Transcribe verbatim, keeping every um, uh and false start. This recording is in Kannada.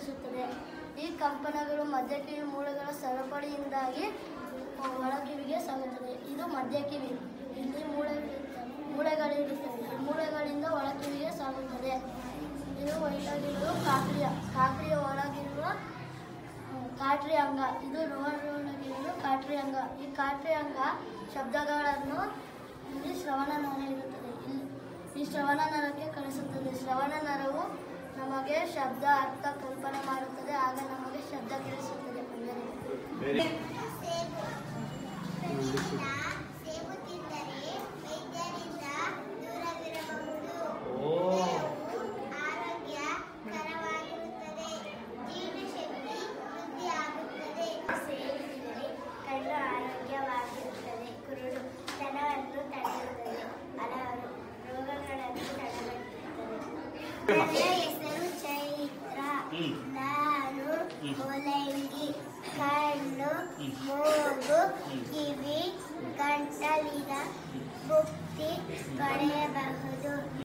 ಸೃಷ್ಟಿಸುತ್ತದೆ. ಈ ಕಂಪನಗಳು ಮಧ್ಯಕಿವಿ ಮೂಳೆಗಳ ಸರಪಳಿಯಿಂದಾಗಿ ಒಳಕಿವಿಗೆ ಸಾಗುತ್ತದೆ. ಇದು ಮಧ್ಯಕಿವಿ. ಇಲ್ಲಿ ಮೂಳೆ ಮೂಳೆಗಳಿರುತ್ತವೆ. ಈ ಮೂಳೆಗಳಿಂದ ಒಳಕಿವಿಗೆ ಸಾಗುತ್ತದೆ. ಇದು ಒಳಗಿರುವ ಕಾಕ್ರಿಯ ಕಾಕ್ರಿಯ ಒಳಗಿರುವ ಕಾಟ್ರಿ ಅಂಗ. ಇದು ರೋಮರೊಳಗಿರುವ ಕಾಟ್ರಿ ಅಂಗ. ಈ ಕಾಟ್ರಿ ಅಂಗ ಶಬ್ದಗಳನ್ನು ಇಲ್ಲಿ ಶ್ರವಣ ನರ ಇರುತ್ತದೆ. ಇಲ್ಲಿ ಈ ಶ್ರವಣ ನರಕ್ಕೆ ಕಳಿಸುತ್ತದೆ. ಶ್ರವಣ ನರವು ನಮಗೆ ಶಬ್ದ ಅರ್ಥ ಕಲ್ಪನೆ ಮಾಡುತ್ತದೆ. ಆಗ ನಮಗೆ ಶಬ್ದ ಕೇಳಿಸುತ್ತದೆ. ಕಣ್ಣು ಆರೋಗ್ಯವಾಗಿರುತ್ತದೆ. ಕುರುಡು ತನವನ್ನು ತಡೆಯುತ್ತದೆ. ಹಲವಾರು ರೋಗಗಳನ್ನು ತಡೆಗಟ್ಟುತ್ತದೆ. ನನ್ನ ಹೆಸರು ಚೈತ್ರ. ನಾನು ಮೂಲಂಗಿ. ಕಣ್ಣು, ಮೂಗು, ಕಿವಿ, ಗಂಟಲಿನ ಬುತ್ತಿ ಪಡೆಯಬಹುದು.